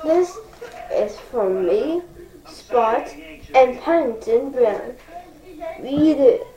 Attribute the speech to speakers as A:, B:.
A: This is from me, Spot, and Paddington Brown. Read it.